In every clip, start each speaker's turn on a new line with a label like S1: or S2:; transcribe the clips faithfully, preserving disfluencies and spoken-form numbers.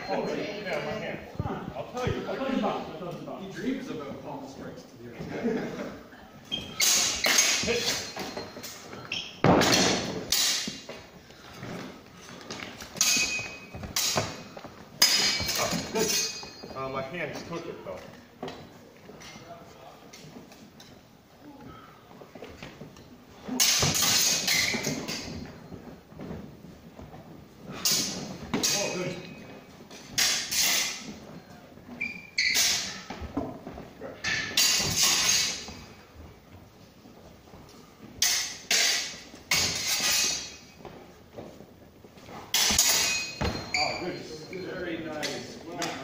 S1: Oh, right. Yeah, my hand. Huh. I'll tell you.
S2: I thought you about. I thought you about.
S3: He dreams about palm strikes to the other guy.
S1: Hit. Oh, good. Uh, my hands took it though.
S3: Very nice. Well done.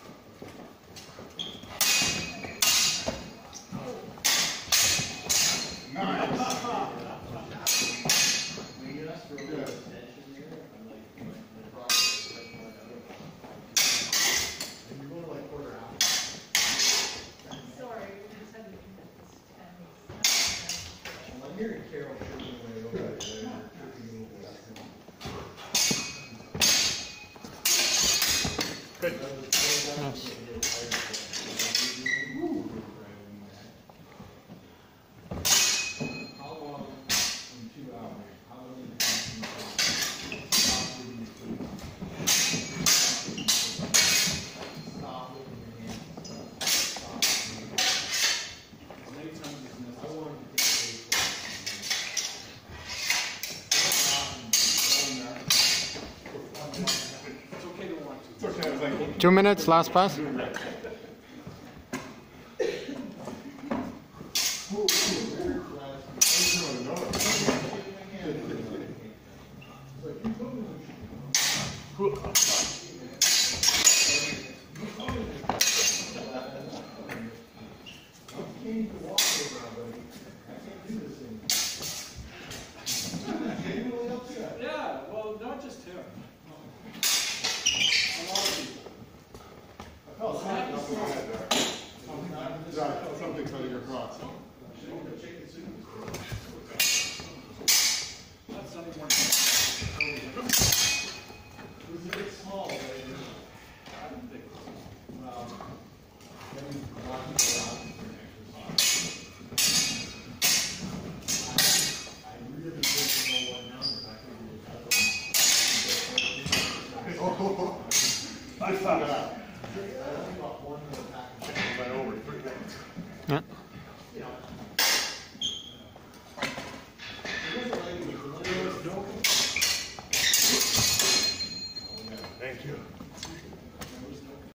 S1: Good.
S2: Yes.
S3: How long in two hours? How long in stop looking at your hands. Stop looking at your hands. As many times as necessary. I wanted to take a It's okay to want to.
S1: It's okay. I was like,
S2: Two minutes, last pass.
S3: Yeah, well, not just him. A lot of people.
S1: oh, something cutting across.
S3: That's not even it was a bit small, but I didn't think well, maybe a lot of people out for an exercise. I, I really didn't know what numbers I could do.
S1: Oh, I thought that.
S3: I only got one more package.
S1: Went over three minutes.
S2: Yeah.
S3: You know. It wasn't like it was, there was no.
S1: Thank you.